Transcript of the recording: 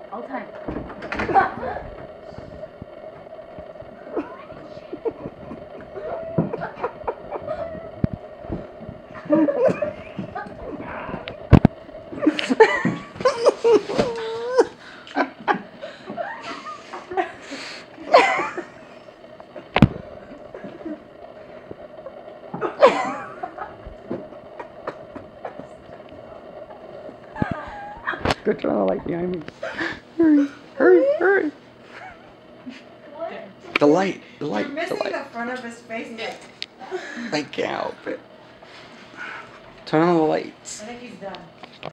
All time. Go turn on the light behind me. Hurry, hurry, hurry. The light, the light, You're missing the light. the front of his face. I can't help it. Turn on the lights. I think he's done.